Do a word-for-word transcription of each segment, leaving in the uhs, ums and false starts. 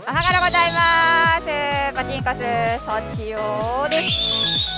おはがとうございます。パチンコス幸男です。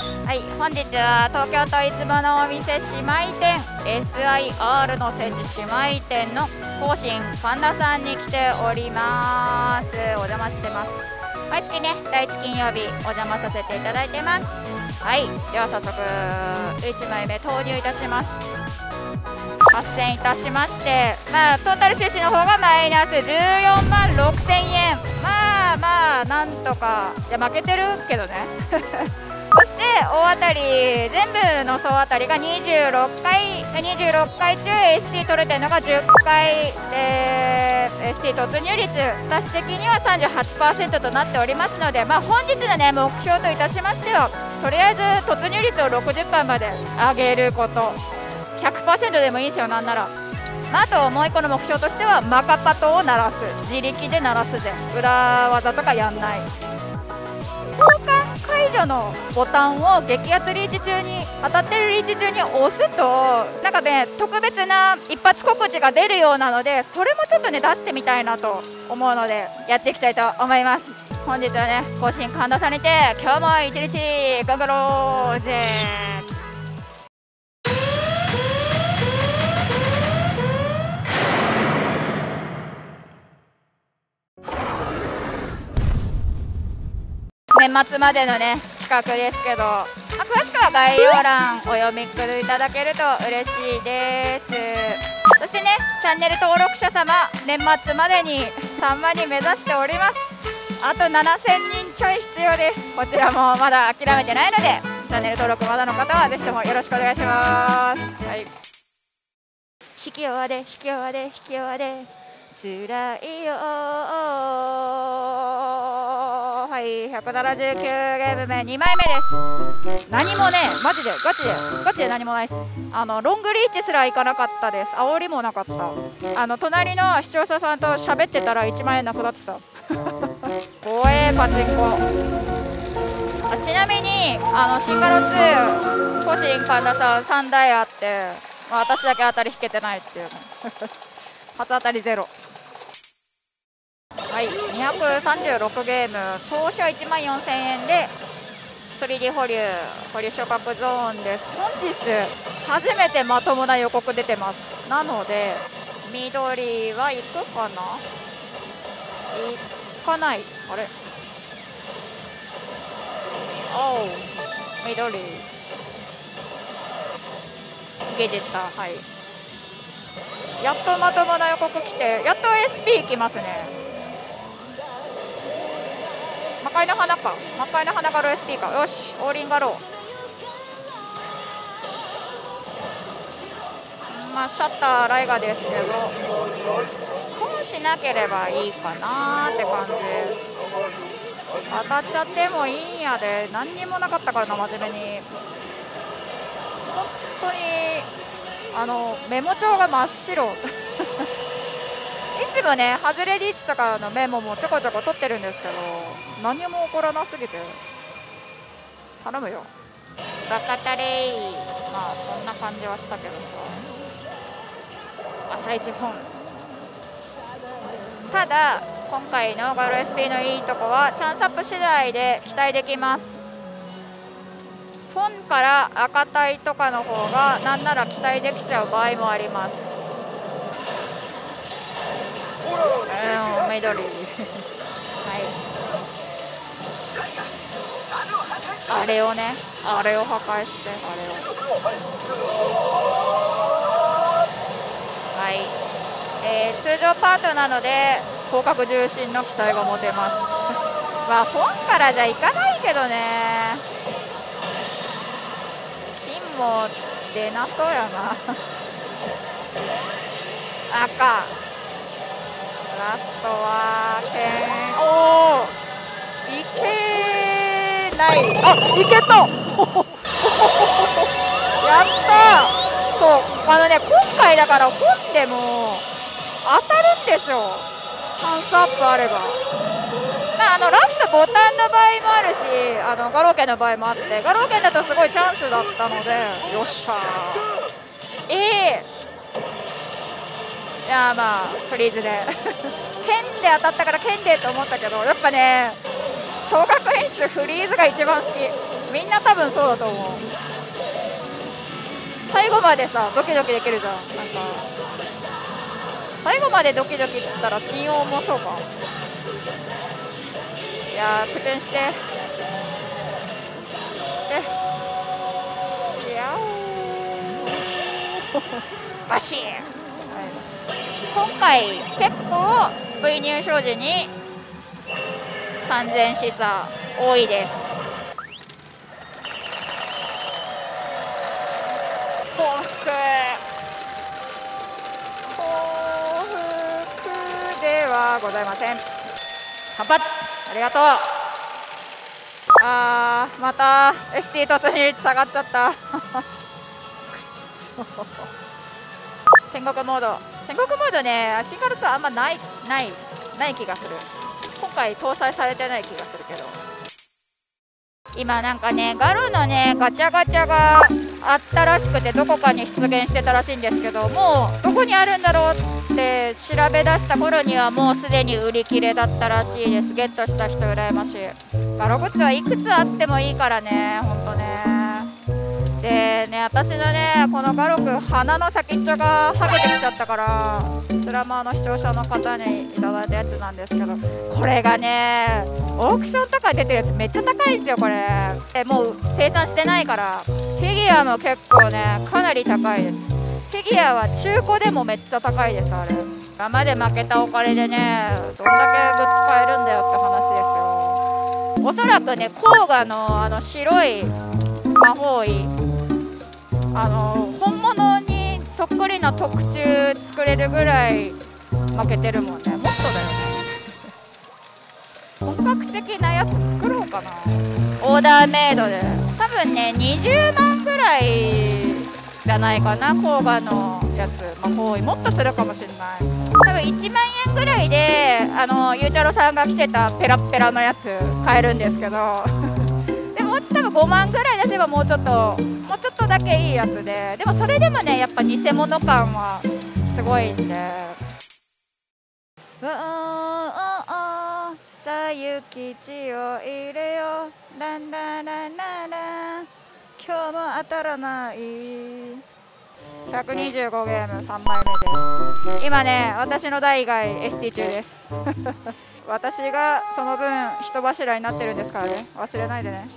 はい、本日は東京都出雲のお店姉妹店 エスアイアール の聖地姉妹店の興伸神田さんに来ております。お邪魔してます。毎月ね、だいいち金曜日お邪魔させていただいてます。はい、では早速いちまいめ投入いたします。発銭いたしまして、まあ、トータル収支の方がマイナスじゅうよんまんろくせんえん。まあまあなんとか、いや負けてるけどねそして大当たり全部の総当たりがにじゅうろっかい、にじゅうろっかい中 エスティー 取れてるのがじゅっかいで エスティー 突入率私的には さんじゅうはちパーセント となっておりますので、まあ、本日の、ね、目標といたしましてはとりあえず突入率を ろくじゅっパーセント まで上げること。ひゃくパーセント でもいいですよ、なんなら。まあ、あともういっこの目標としてはマカパトを鳴らす、自力で鳴らすぜ、裏技とかやんない。交換解除のボタンを激アツリーチ中に当たってるリーチ中に押すとなんかね、特別な一発告知が出るようなので、それもちょっとね出してみたいなと思うのでやっていきたいと思います。本日はね、興伸神田さんにて今日も一日頑張ろうぜ。年末までのね企画ですけど、まあ、詳しくは概要欄お読みくるいただけると嬉しいです。そしてね、チャンネル登録者様年末までにさんまんにん目指しております。あとななせんにんちょい必要です。こちらもまだ諦めてないので、チャンネル登録まだの方はぜひともよろしくお願いします。はい、引き弱で引き弱で引き弱でつらいよ。はい、ひゃくななじゅうきゅうゲーム目にまいめです。何もね、マジでガチでガチで何もないです。あのロングリーチすらいかなかったです。煽りもなかった。あの隣の視聴者さんと喋ってたらいちまんえんなくなってた怖えパチンコ。あ、ちなみにあのシンガロツー興伸神田さんさんだいあって、まあ、私だけ当たり引けてないっていうね初当たりゼロ。はい、にひゃくさんじゅうろくゲーム、投資はいちまんよんせんえんで スリーディー 保留保留昇格ゾーンです。本日初めてまともな予告出てます。なので緑は行くかな、行かない、あれ、おう緑ゲジェッター。はい、やっとまともな予告来て、やっと エスピー 来ますね。魔界の花か、魔界の花ガロ エスピー か。よし、オーリンガロー。まあシャッターライガですけど損しなければいいかなーって感じ。当たっちゃってもいいんやで、何にもなかったからな、真面目に。本当にあのメモ帳が真っ白いつもね、外れリーチとかのメモもちょこちょこ取ってるんですけど、何も起こらなすぎて頼むよバカタレイ。まあそんな感じはしたけどさ、朝一本。ただ今回のガロ エスピー のいいとこはチャンスアップ次第で期待できます。フォンから赤帯とかの方がなんなら期待できちゃう場合もあります。うん、緑はいあれをね、あれを破壊して、あれをはい、えー、通常パートなので広角重心の期待が持てますまあ本からじゃいかないけどね、金も出なそうやな赤ラストは剣、おおいけない、あ、いけたやったー。そう、あのね、今回だから本でも当たるんですよ、チャンスアップあれば。まあ、あのラストボタンの場合もあるし、あのガローケンの場合もあって、ガローケンだとすごいチャンスだったので、よっしゃー。ええー、いやまあフリーズで剣で当たったから剣でと思ったけど、やっぱね小学演出フリーズが一番好き。みんな多分そうだと思う。最後までさドキドキできるじゃん。なんか最後までドキドキしたら心音もそうか。いやー、口にしてしていやーバシーン、はい、今回結構 V 入賞時に完全示唆多いです。幸福幸福ではございません。反発ありがとう。あー、また エスティー 突入率下がっちゃったくそ天国モード天国モードね、シンガルツーあんまないないない気がする。今回搭載されてない気がするけど、今なんかねガロのねガチャガチャがあったらしくて、どこかに出現してたらしいんですけど、もうどこにあるんだろうって調べ出した頃にはもうすでに売り切れだったらしいです。ゲットした人羨ましい。ガログッズはいくつあってもいいからね、ほんとね。でね、私のねこのガロく鼻の先っちょがはげてきちゃったから、スラマーの視聴者の方にいただいたやつなんですけど、これがねオークションとか出てるやつめっちゃ高いんですよ。これえもう生産してないから。フィギュアも結構ねかなり高いです。フィギュアは中古でもめっちゃ高いです。あれ今まで負けたお金でねどんだけグッズ買えるんだよって話ですよ。おそらくね甲賀のあの白い魔法衣、あの本物にそっくりな特注作れるぐらい負けてるもんね。もっとだよね本格的なやつ作ろうかな。オーダーメイドで多分ねにじゅうまんぐらいじゃないかな、甲賀のやつ。まあこうもっとするかもしれない。多分いちまんえんぐらいであのゆうちゃろさんが着てたペラッペラのやつ買えるんですけどでも多分ごまんぐらい出せばもうちょっともうちょっとだけいいやつで、でもそれでもねやっぱ偽物感はすごいんで。うーんさあ諭吉を入れようランランランランラン、今日も当たらない。ひゃくにじゅうごゲームさんまいめです。今ね私の代以外 エスティー 中です私がその分人柱になってるんですからね、忘れないでね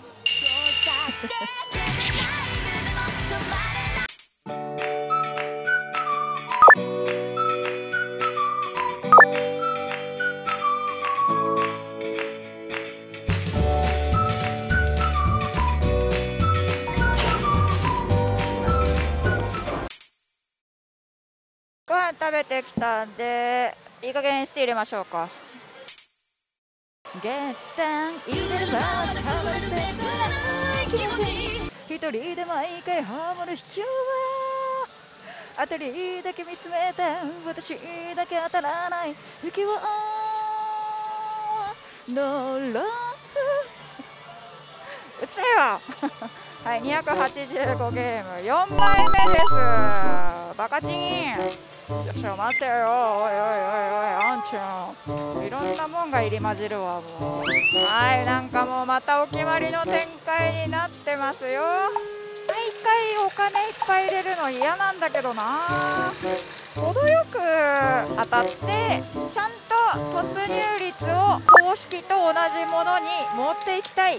ご飯食べてきたんでいい加減して入れましょうか。月単入れればたまる切ない気持ち、一人で毎回ハモる必要は当たりだけ見つめて私だけ当たらない雪を乗ろううせよはい、にひゃくはちじゅうごゲームよんまいめです。バカチンちょっと待ってよ、おいおいおいおいあんちゃん、いろんなもんが入り混じるわもう。はい、なんかもうまたお決まりの展開になってますよ。毎回お金いっぱい入れるの嫌なんだけどな。程よく当たってちゃんと突入率を公式と同じものに持っていきたい。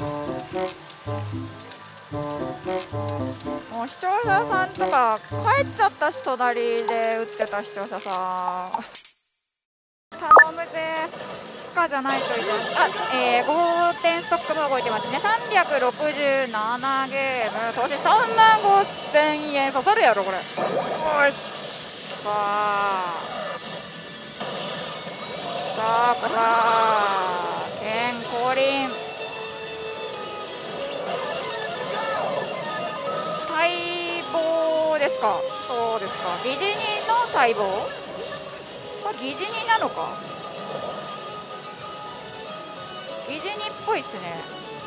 もう視聴者さんとか帰っちゃったし、隣で打ってた視聴者さん頼むぜ、スカじゃないといけない。あ、えー、ごてんストックも動いてますね。さんびゃくろくじゅうななゲーム投資さんまんごせんえん刺さるやろこれ。よしさあさあこら健康輪待望ですか。そうですか、疑似人の待望、これ疑似人なのか。疑似人っぽいっすね。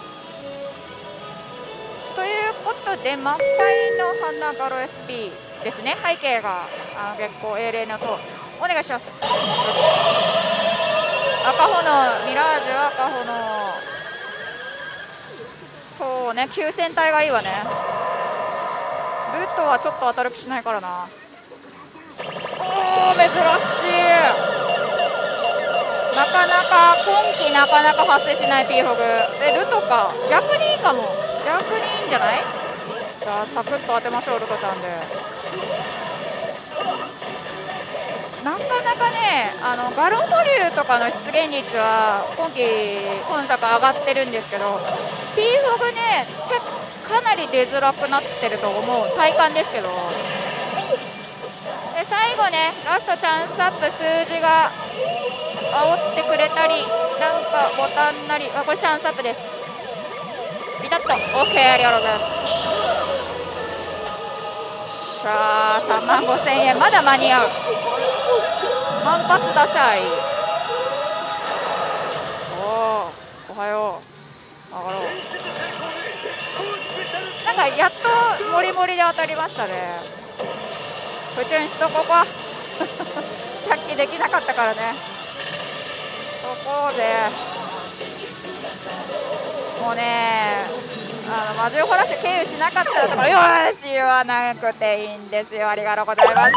ということで満杯の花ガロ エスピー ですね。背景があの月光英霊の塔お願いします。 赤炎、ミラージュ、赤炎。そうね、急戦隊がいいわね。ルトはちょっと当たる気しないからな。おー、珍しい。なかなか今季なかなか発生しない P フォグ。え、ルトか、逆にいいかも。逆にいいんじゃない？じゃあサクッと当てましょう、ルトちゃんで。なかなかね、あのガロン保留とかの出現率は今季今作上がってるんですけど、 P フォグねかなり出づらくなってると思う体感ですけど。で最後ね、ラストチャンスアップ、数字が煽ってくれたり、なんかボタンなり、あ、これチャンスアップです。ビタッと OK、 ありがとうございます。しゃあさんまんごせんえん、まだ間に合う。万発出しゃい。おお、おはよう、上がろう。なんかやっとモリモリで当たりましたね。普通にしとここさっきできなかったからね、しとこうぜ。もうね、あの魔獣ホラッシュ経由しなかったらとか、よーし言わなくていいんですよ。ありがとうございます。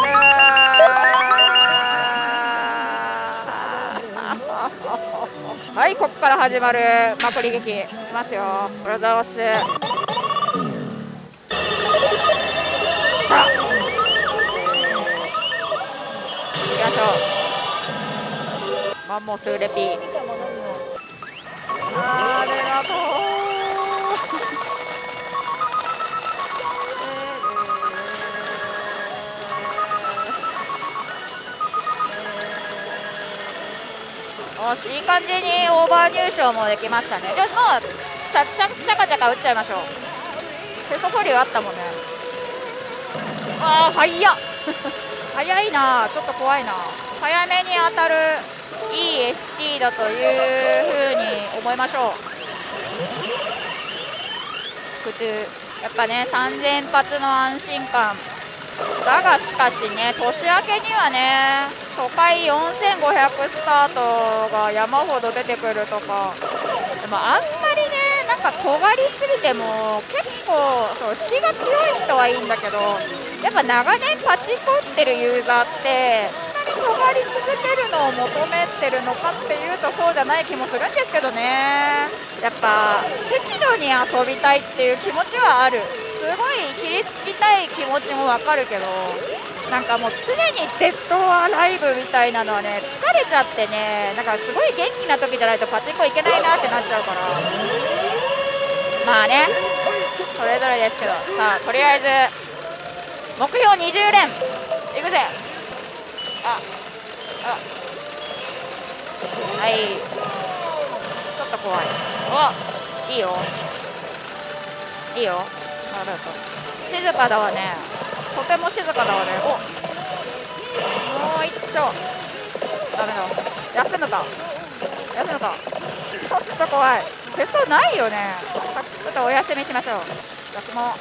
はい、ここから始まるまくり劇いきますよ。ブラザーオスさあ行きましょう。マンモスレピ、ありがとう。よし、いい感じにオーバー入賞もできましたね。よし、もうちゃちゃちゃかちゃか打っちゃいましょう。テソフォリューあったもんね。ああ、早っ早いな、ちょっと怖いな。早めに当たるいい エスティー だというふうに思いましょう。普通やっぱね、さんぜん発の安心感だが、しかしね、年明けにはね、初回よんせんごひゃくスタートが山ほど出てくるとか。でもあんまりね、なんか尖りすぎても結構そう引きが強い人はいいんだけど、やっぱ長年パチコってるユーザーってそんなに尖り続けるのを求めてるのかっていうと、そうじゃない気もするんですけどね。やっぱ適度に遊びたいっていう気持ちはある。すごいひりつきたい気持ちもわかるけど、なんかもう常にデッドアライブみたいなのはね、疲れちゃってね、なんかすごい元気な時じゃないとパチンコいけないなってなっちゃうから。まあね、それぞれですけど、さあとりあえず目標にじゅう連いくぜ。ああはい、ちょっと怖い。お、いいよいいよ、なるほど。静かだわね、とても静かだわね。お、もう一丁ダメだ、休むか休むかちょっと怖い。手相ないよね。ちょっとお休みしましょう。休もう。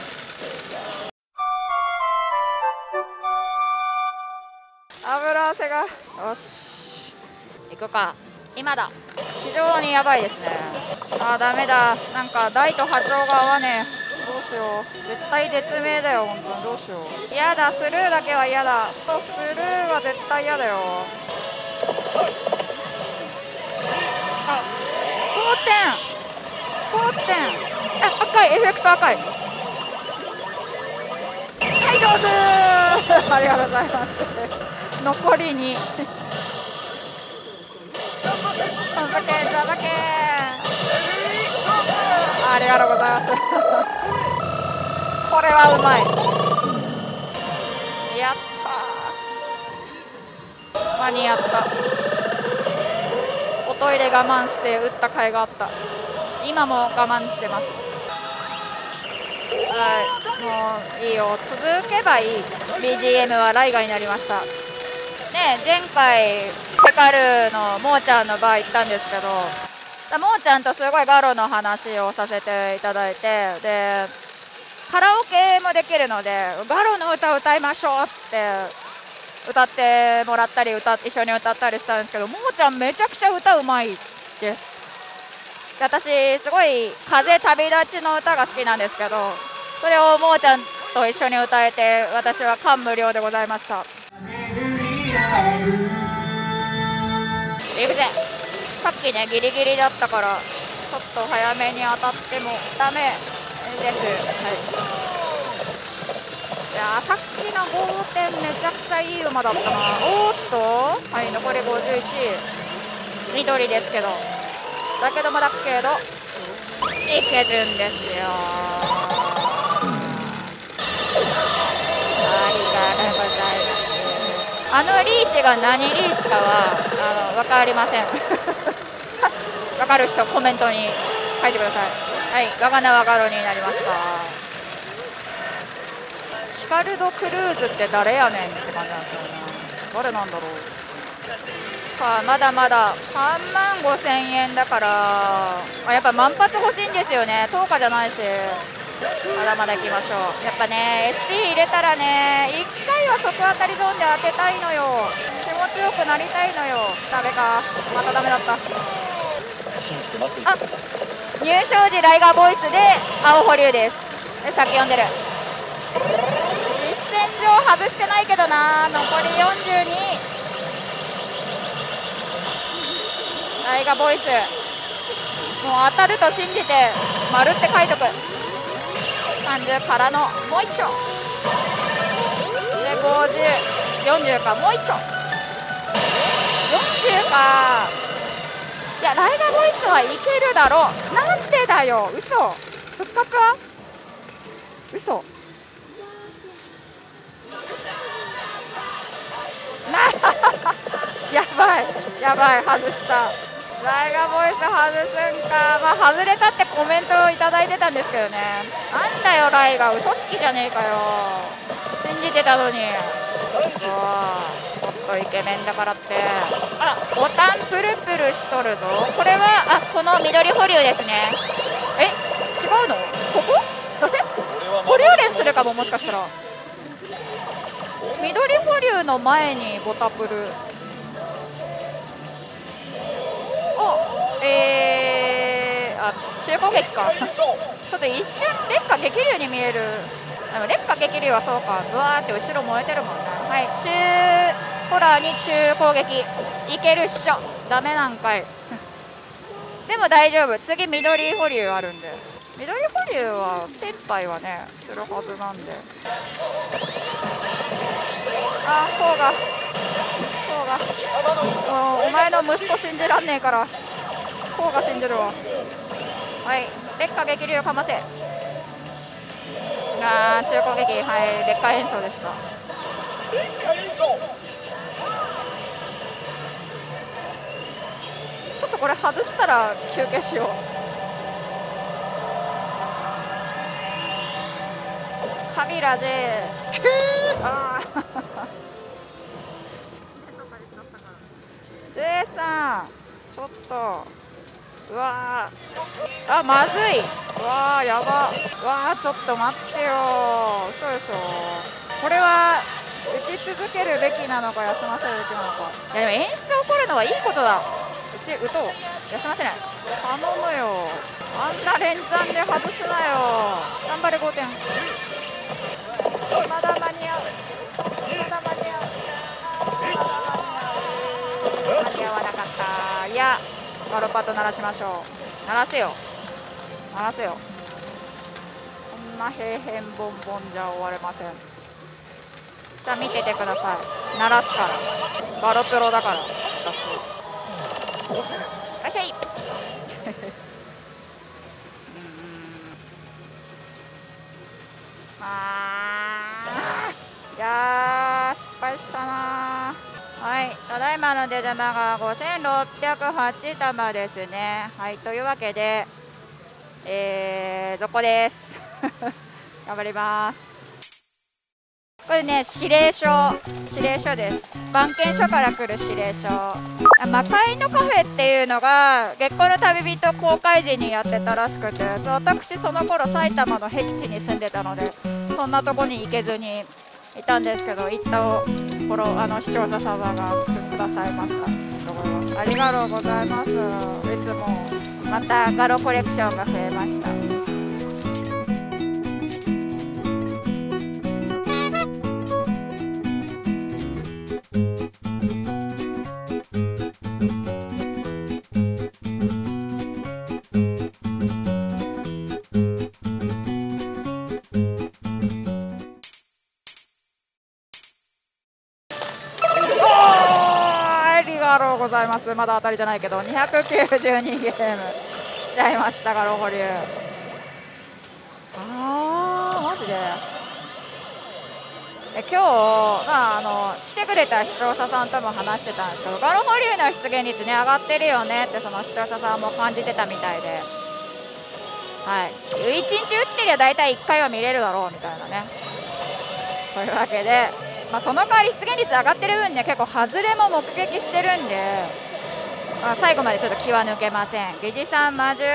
油汗が、よし行くか。今だ。非常にやばいですね。あーダメだ、なんか台と波長が合わねえ。どうしよう、絶対絶命だよ、本当にどうしよう。嫌だ、スルーだけは嫌だ。とスルーは絶対嫌だよ。あ、高点高点、あ、赤いエフェクト、赤い。はい、上手ありがとうございます残りにザバケザバケありがとうございますこれはうまい。やったー、間に合った。おトイレ我慢して打った甲斐があった。今も我慢してます。はい、もういいよ、続けばいい。 ビージーエム はライガになりましたね。前回ペカルのモーちゃんのバー行ったんですけど、モーちゃんとすごいガロの話をさせていただいて、でカラオケもできるのでガロの歌を歌いましょうって歌ってもらったり歌一緒に歌ったりしたんですけど、ももちゃんめちゃくちゃ歌うまいです。で私すごい風旅立ちの歌が好きなんですけど、それをももちゃんと一緒に歌えて私は感無量でございました。行くぜ。さっきねギリギリだったからちょっと早めに当たってもダメです。はい、いやーさっきのごてんめちゃくちゃいい馬だったな。おーっと、はい、残りごじゅういち、緑ですけど、だけどもだけどいけるんですよ。ありがとうございます。あのリーチが何リーチかはあの分かりません。分かる人コメントに書いてください。はい、我が名はガロになりました。ヒカルド・クルーズって誰やねんって感じなんですよね。誰なんだろう。さあまだまださんまんごせんえんだから、あやっぱ万発欲しいんですよね。とおかじゃないし、まだまだいきましょう。やっぱね エスティー 入れたらねいっかいは即当たりゾーンで当てたいのよ。気持ちよくなりたいのよ。ダメか、またダメだった。あ入賞時ライガーボイスで青保留です。で先読んでる。実戦上外してないけどな。残りよんじゅうに。ライガーボイスもう当たると信じて丸って書いとく。さんじゅうからのもう一丁でごじゅう、よんじゅうか、もう一丁よんじゅうか。いやライガーボイスはいけるだろう。なんでだよ、嘘。復活は嘘な。やばいやばい、外した。ライガーボイス外すんか。まあ外れたってコメントをいただいてたんですけどね。なんだよライガー、嘘つきじゃねえかよ。信じてたのに。そうちょっとイケメンだからって。あらボタンプルプルしとるぞ。これはあこの緑保留ですね。え違うのここだけ保留連するかも。もしかしたら緑保留の前にボタプル。おえー、あ中攻撃か。ちょっと一瞬劣化激流に見える。でも劣化激流はそうか、ブワーって後ろ燃えてるもんね。はい、中ホラーに中攻撃いけるっしょ。ダメなんかい。でも大丈夫、次緑保留あるんで。緑保留はテンパイはねするはずなんで。あこうがこうがお前の息子信じらんねえからこうが信じるわ。はい劣化激流かませ。あー中攻撃、はい劣化演奏でした。ちょっとこれ外したら休憩しよう。カビラジあーJ さんちょっとうわーあまずい。うわーやば。うわーちょっと待ってよ。嘘でしょ。これは打ち続けるべきなのか休ませるべきなのか。いやでも演出起こるのはいいことだ。うち打とう。休ませない。頼むよ。あんな連チャンで外すなよ。頑張れごてん。まだ間に合う。まだ間に合う。まだ間に合う。間に合わなかった。いやガロパッド鳴らしましょう。鳴らせよ鳴らせよ。こんな平辺ボンボンじゃ終われません。さあ見ててください。鳴らすからガロプロだから私。いらっしゃい。あーいやー失敗したな。はい、ただいまの出玉がごせんろっぴゃくはち玉ですね。はい、というわけで、えー、続行です。頑張ります。これね、指令書、指令書です。番犬書から来る指令書。魔界のカフェっていうのが月光の旅人公開時にやってたらしくて、私その頃埼玉の僻地に住んでたのでそんなとこに行けずにいたんですけど、行ったをフォローあの視聴者様がくださいました。ありがとうございます。いつもまたガロコレクションが増えました。ありがとうございます。まだ当たりじゃないけどにひゃくきゅうじゅうにゲームしちゃいましたが、ロゴリュウ。あーマジでえ今日、まあ、あの来てくれた視聴者さんとも話してたんですけど、ガロホリュウの出現率ね上がってるよねってその視聴者さんも感じてたみたいで、はい、いちにち打ってりゃ大体いっかいは見れるだろうみたいなね。というわけで、まあ、その代わり出現率上がってる分ね結構外れも目撃してるんで、まあ、最後までちょっと気は抜けません。ゲジさん魔獣、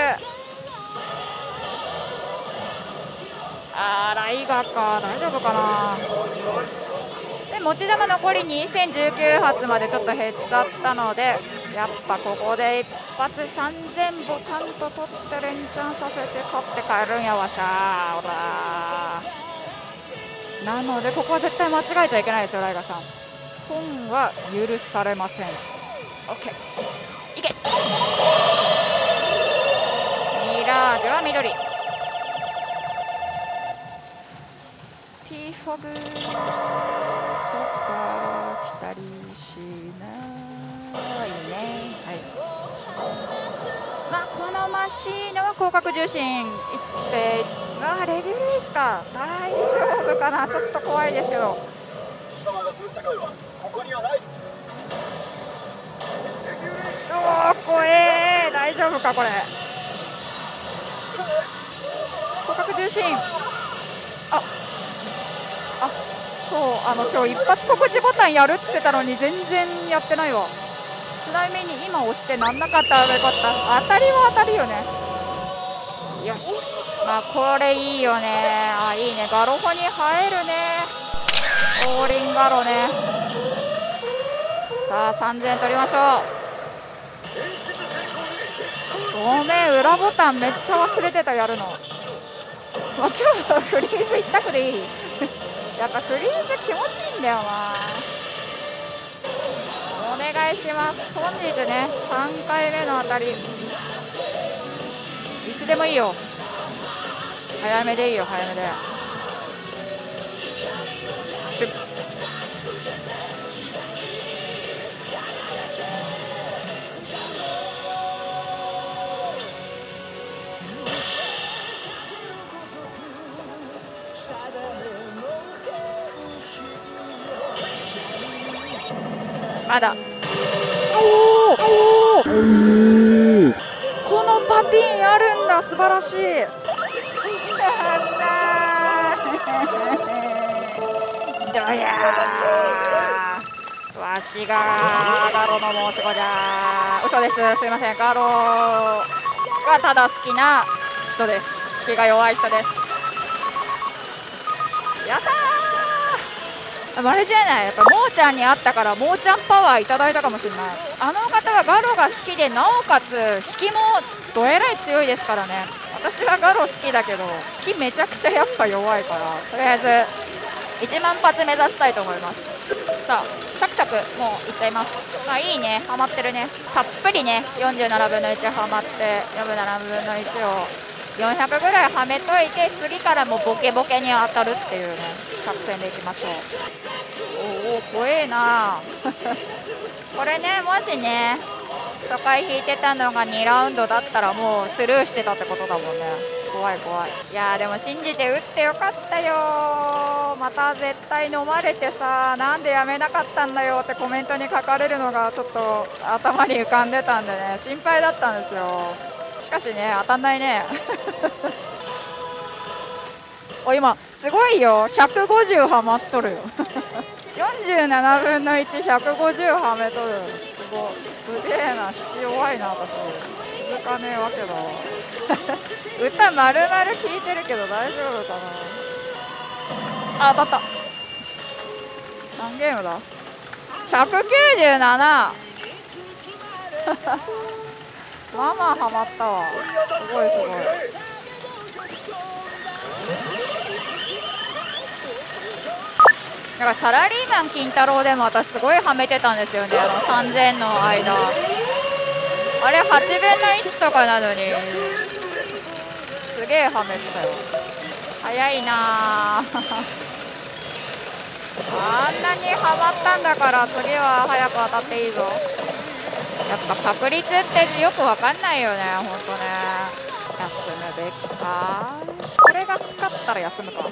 あーライガか大丈夫かな。で持ち玉残りにせんじゅうきゅう発までちょっと減っちゃったので、やっぱここで一発さんぜんボちゃんと取って連チャンさせて勝って帰るんやわしゃー。ほらなのでここは絶対間違えちゃいけないですよライガさん。本は許されません。 OK いけ。ミラージュは緑、ピーフォグとか来たりしないね。はい、まあこのマシーンは広角重心いってあレギュレースか大丈夫かな。ちょっと怖いですけど。貴様がする世界はここにはない。おー怖えー。大丈夫かこれ。広角重心ああそうあの今日一発告知ボタンやるって言ってたのに全然やってないわ。ちなみに今押してなんなかったらよかった。当たりは当たりよね。よしまあこれいいよね。あいいねガロホに映えるね。オーリンガロね。さあさんぜん取りましょう。ごめん裏ボタンめっちゃ忘れてたやるの。まあ、今日はフリーズ一択でいいやっぱフリーズ気持ちいいんだよな。お願いします。本日ねさんかいめの当たりいつでもいいよ。早めでいいよ早めで。シュッまだおおこのパティンあるんだ。素晴らしい。やったーどやーわしがガロの申し子じゃー。嘘です。すいません。ガロがただ好きな人です。引きが弱い人です。やったーあれじゃないやっぱモーちゃんに会ったからモーちゃんパワーいただいたかもしれない。あの方はガロが好きでなおかつ引きもどえらい強いですからね。私はガロ好きだけど引きめちゃくちゃやっぱ弱いから、とりあえずいちまん発目指したいと思います。さあサクサクもういっちゃいます。まあいいねハマってるね。たっぷりねよんじゅうななぶんのいちハマってよんじゅうななぶんのいちをよんひゃくぐらいはめといて次からもボケボケに当たるっていうね作戦でいきましょう。おお怖えなこれねもしね初回引いてたのがにラウンドだったらもうスルーしてたってことだもんね。怖い怖い。いやーでも信じて打ってよかったよ。また絶対飲まれてさなんでやめなかったんだよってコメントに書かれるのがちょっと頭に浮かんでたんでね心配だったんですよ。しかしね当たんないねお今すごいよひゃくごじゅうはまっとるよよんじゅうななぶんのいち、ひゃくごじゅうはめとる。すごいすげえな。引き弱いな私。気づかねえわけだわ歌まるまる聴いてるけど大丈夫かな。あ当たった。 何ゲームだ。ひゃくきゅうじゅうなな。まあまあハマったわ。すごいすごい。だからサラリーマン金太郎でも私すごいはめてたんですよね、あのさんぜんの間。あれはちぶんのいちとかなのにすげえはめてたよ。早いなあ。あんなにハマったんだから次は早く当たっていいぞ。やっぱ確率ってよくわかんないよね、ほんとね。休むべきか。これがスカったら休むか。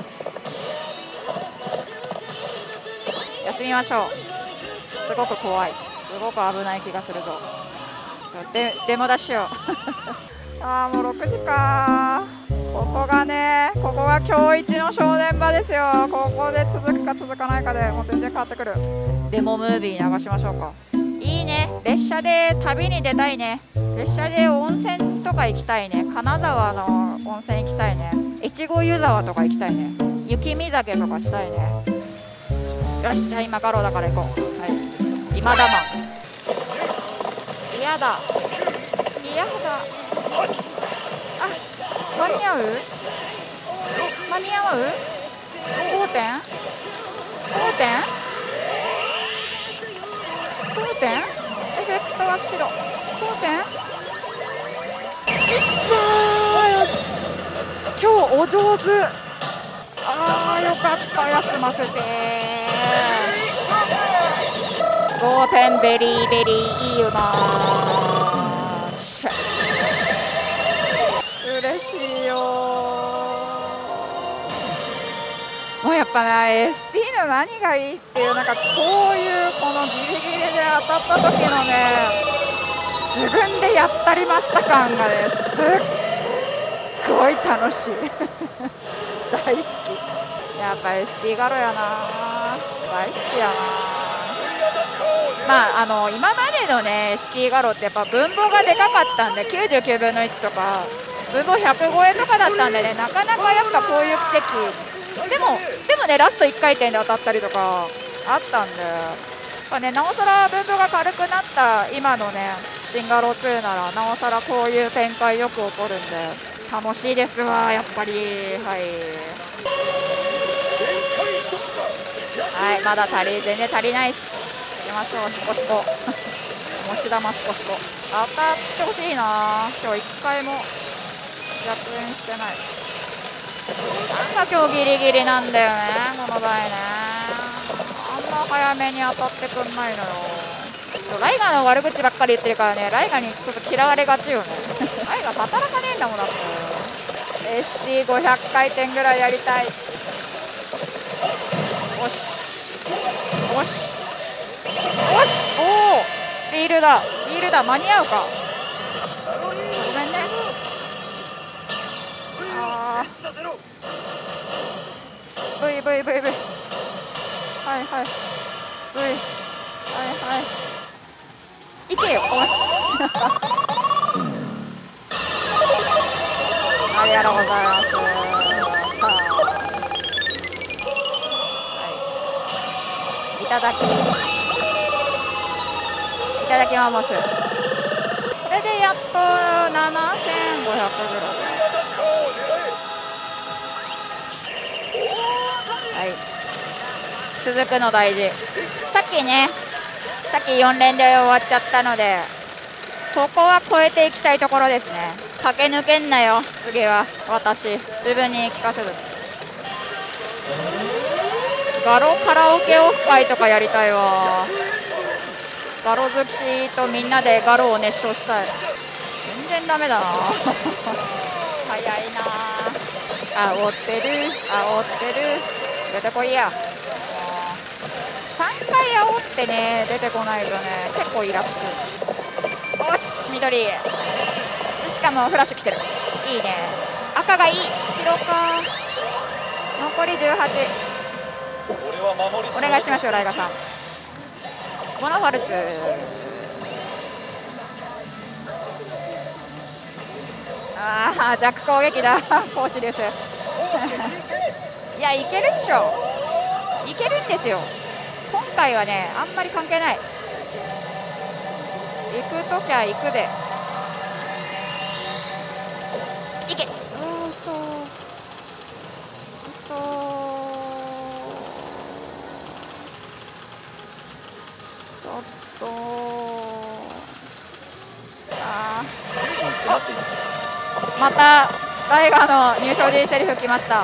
休みましょう。すごく怖い。すごく危ない気がするぞ。でデモ出しよう。ああもうろくじか。ここがね、ここが今日一の正念場ですよ。ここで続くか続かないかでもう全然変わってくる。デモムービー流しましょうか。いいね、列車で旅に出たいね。列車で温泉とか行きたいね。金沢の温泉行きたいね。越後湯沢とか行きたいね。雪見酒とかしたいね。よし、じゃあ今ガロだから行こう。はい、今だまん。嫌だ嫌だ。あ、間に合う間に合う ご 点 ご 点ご 点エフェクトは白。ごてんいったー。よし、今日お上手。あーよかった、休ませて。ごてんベリーベリーいいよな。嬉しいよ。もうやっぱな エスティー の何がいいっていう、なんかこういうこのギリギリで当たった時のね、自分でやったりました感がね、すっごい楽しい。大好き。やっぱ エスティー ガロやな。大好きやな。まあ、あの今までのね エスティー ガロってやっぱ分母がでかかったんできゅうじゅうきゅうぶんのいちとか分母ひゃく超えとかだったんでね、なかなかやっぱこういう奇跡でもでもねラストいっかいてんで当たったりとかあったんで、やっぱねなおさら分母が軽くなった今のね新ガロツーならなおさらこういう展開よく起こるんで楽しいですわやっぱり。はいはい、まだ足り全然足りないっす。行きましょう、シコシコ。持ち玉シコシコ。当たってほしいな。今日いっかいも逆演してない。なんか今日ギリギリなんだよね、この場合ね。あんま早めに当たってくんないのよ。ライガーの悪口ばっかり言ってるからね、ライガーにちょっと嫌われがちよね。ライガー働かねえんだもんだって。エスティーごひゃく 回転ぐらいやりたい。よしよしよし、おおビールだビールだ、間に合うか。ごめんね。あー V V V V はいはい V はいはいいけよ。おしありがとうございます。さあ、いただきいただきます。これでやっとななせんごひゃくぐらい。はい、続くの大事。さっきねさっきよん連で終わっちゃったのでここは超えていきたいところですね。駆け抜けんなよ次は。私自分に言い聞かせる。ガロカラオケオフ会とかやりたいわ。ガロ好きとみんなでガロを熱唱したい。全然ダメだな。早いな。あおってるあおってる、出てこいや。さんかいあおってね出てこないとね結構イラつく。よし緑、しかもフラッシュ来てる。いいね、赤がいい。白か。残りじゅうはち。お願いしますよライガさん。モノファルツ。ああ弱攻撃だ。講師です。いやいけるっしょ、いけるんですよ。 今回はねあんまり関係ない。行くときゃ行くで。行け。うそ。うそ。ちょっと。ああ。またタイガーの入賞でセリフ来ました。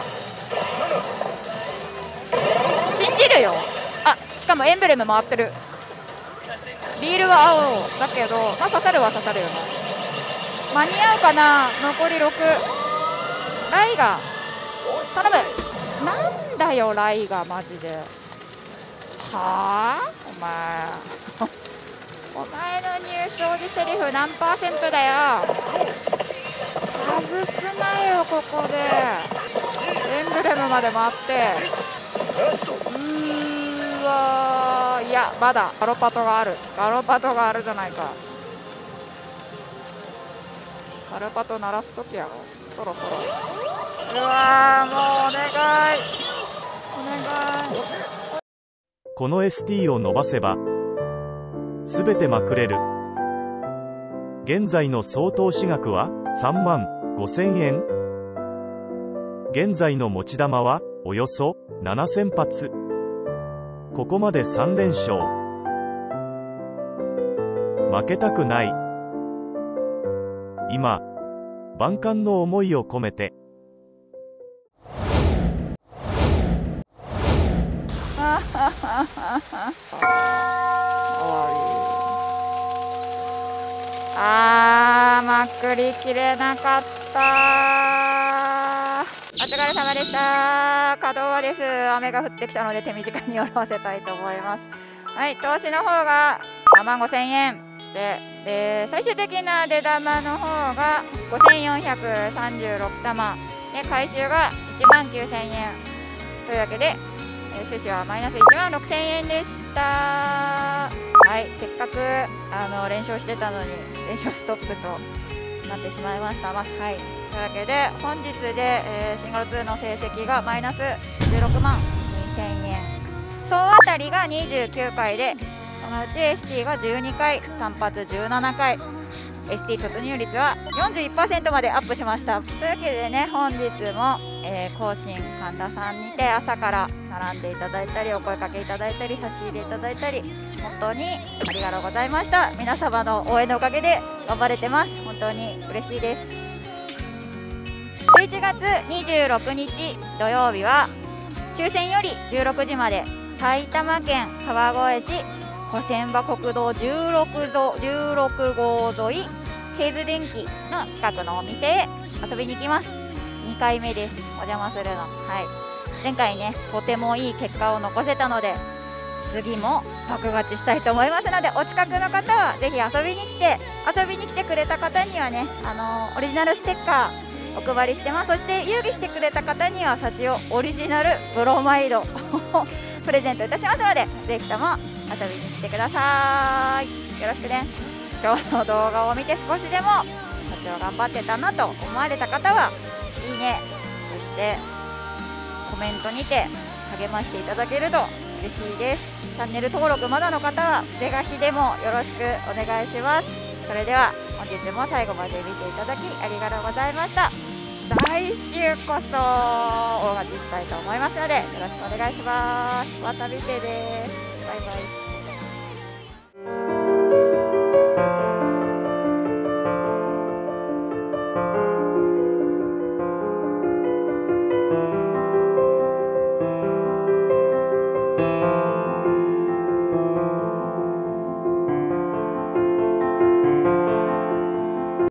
信じるよ。あ、しかもエンブレム回ってる。リールは青だけど、まあ、刺さるは刺さるよね。間に合うかな。残りろく。ライガー頼む。なんだよライガーマジで。はあお前お前の入賞時セリフ何パーセントだよ。外すなよここで。エンブレムまで回って。うーわー、いやまだガロパトがある。ガロパトがあるじゃないか。ガロパト鳴らすときやろそろそろ。うわーもうお願いお願い。 この エスティー を伸ばせばすべてまくれる。現在の総投資額はさんまんごせんえん。現在の持ち玉はおよそななせんぱつ。ここまでさんれんしょう。負けたくない。今万感の思いを込めて。 あーまくりきれなかった。お疲れ様でした。稼働はです。雨が降ってきたので手短に下ろせたいと思います。はい、投資の方がさんまんごせんえんして、で最終的な出玉の方がごせんよんひゃくさんじゅうろくたまで、回収がいちまんきゅうせんえんというわけで、えー、収支はマイナスいちまんろくせんえんでした。はい、せっかくあの連勝してたのに連勝ストップとなってしまいました。まあ、はい、というわけで本日で、えー、シングルツーの成績がマイナスじゅうろくまんにせんえん、総当たりがにじゅうきゅうかいで、そのうち エスティー がじゅうにかい、単発じゅうななかい、 エスティー 突入率は よんじゅういちパーセント までアップしました。というわけでね、本日も、えー、更新神田さんにて朝から並んでいただいたり、お声かけいただいたり、差し入れいただいたり、本当にありがとうございました。皆様の応援のおかげで頑張れてます。本当に嬉しいです。じゅういちがつにじゅうろくにち土曜日は抽選よりじゅうろくじまで埼玉県川越市小船場国道じゅうろくごう沿いケイズ電機の近くのお店へ遊びに行きます。にかいめです、お邪魔するの。はい、前回ねとてもいい結果を残せたので、次も爆勝ちしたいと思いますので、お近くの方はぜひ遊びに来て、遊びに来てくれた方にはね、あのー、オリジナルステッカーお配りしてます。そして遊戯してくれた方には幸男オリジナルブロマイドをプレゼントいたしますので、ぜひとも遊びに来てください。よろしくね。今日の動画を見て少しでも社長頑張ってたなと思われた方はいいね、そしてコメントにて励ましていただけると嬉しいです。チャンネル登録まだの方は是が非でもよろしくお願いします。それでは本日も最後まで見ていただきありがとうございました。来週こそ大勝ちしたいと思いますのでよろしくお願いします。また見てね。バイバイ。